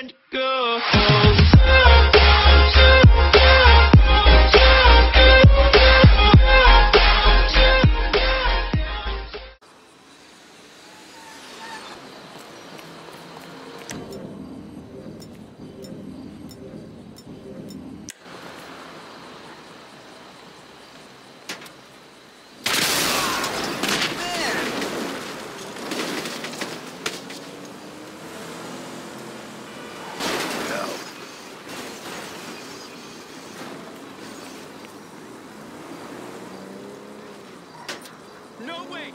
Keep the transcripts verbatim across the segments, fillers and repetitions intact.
and go. No way!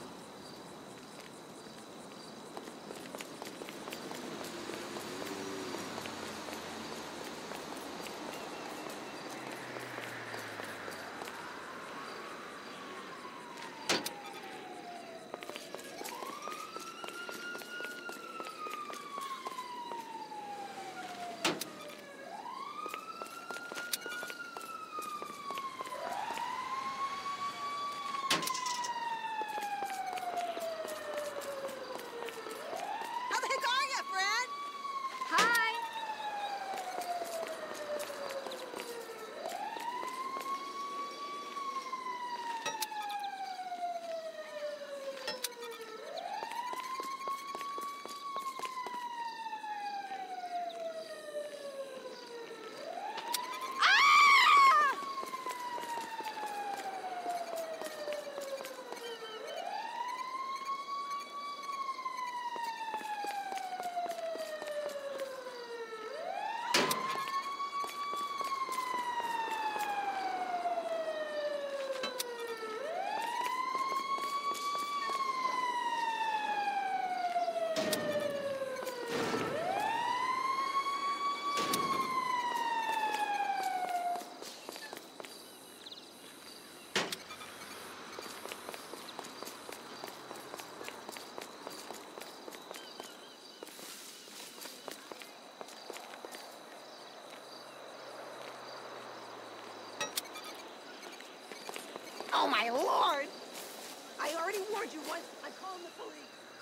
Oh, my Lord! I already warned you once. I'm calling the police.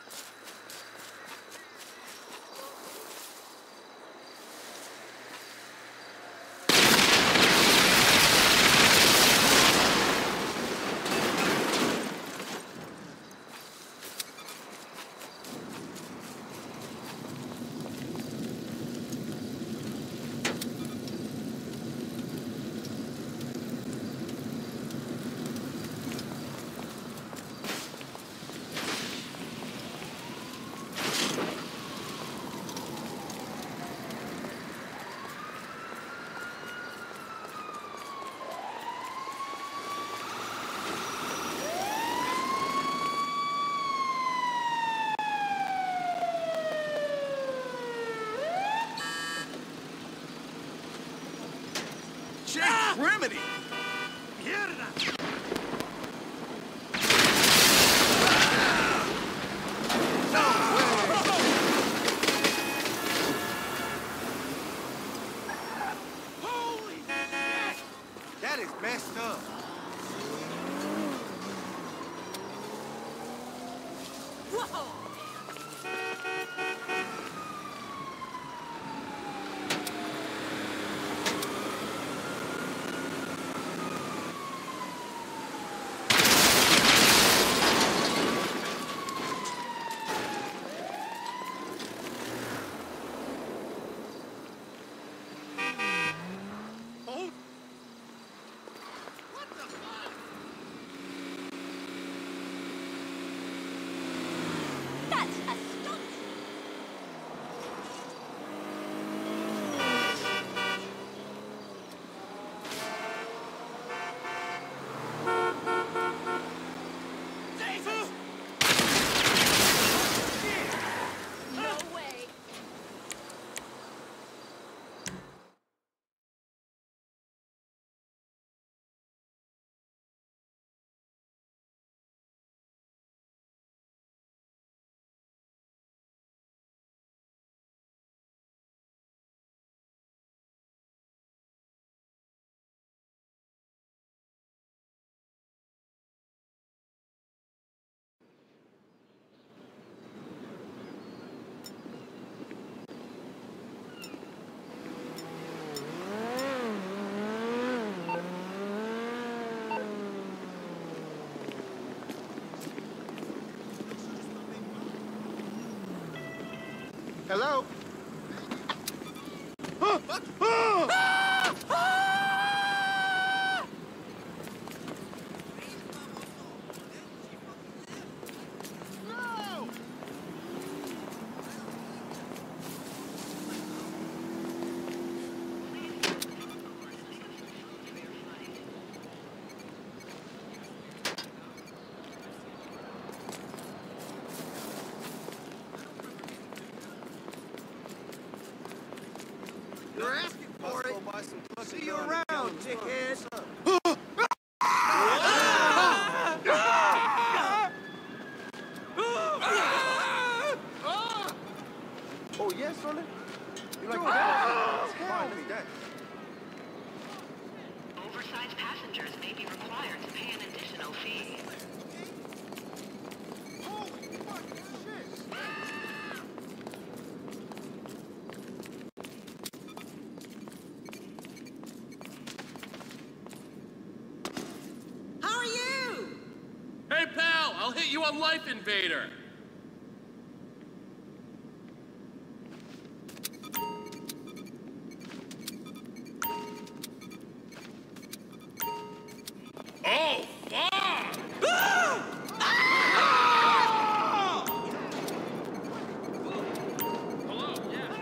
Jack Remedy! Mierda! Holy shit! That is messed up. Whoa! Hello? Ah! Ah! Ah! Ah! No! You're asking for it. See you around, dickhead. Oh, yes, Sonny? You like that? Tell me that. Oversized passengers may be required to pay an additional fee. Holy fucking shit! How are you? Hey, pal, I'll hit you on Life Invader. Oh, fuck! Hello, yeah.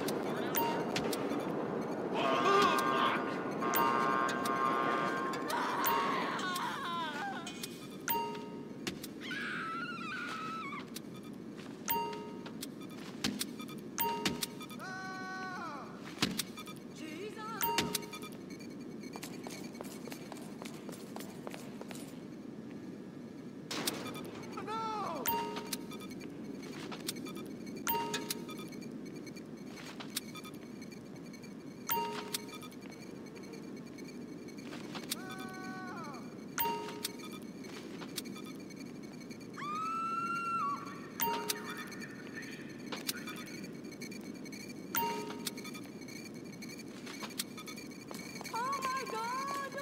No! Oh my God!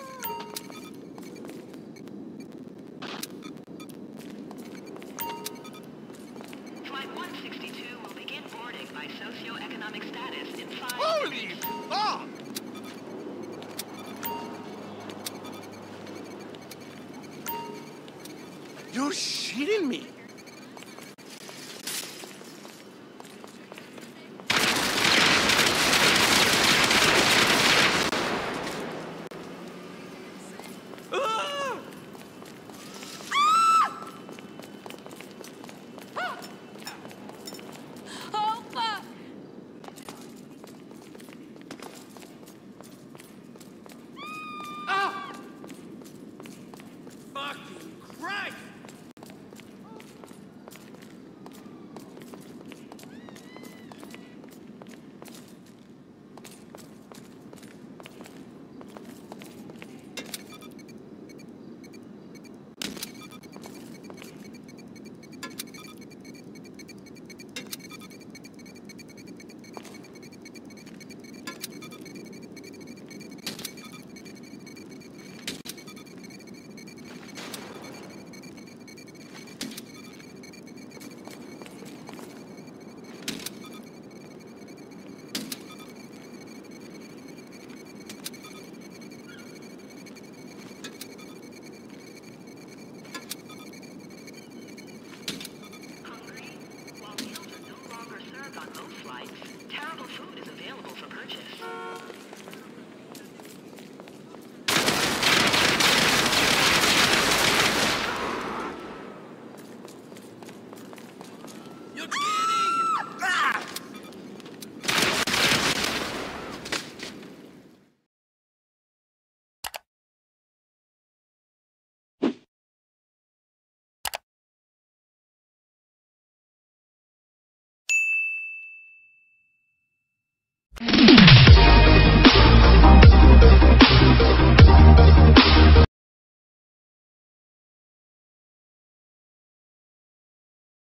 Flight one sixty-two will begin boarding by socioeconomic status in five Holy minutes. fuck! You're shitting me! Ah! Oh fuck! Ah! Fucking Christ! Hungry? While meals are no longer served on most flights, terrible food is available for purchase. You're kidding! Ah! You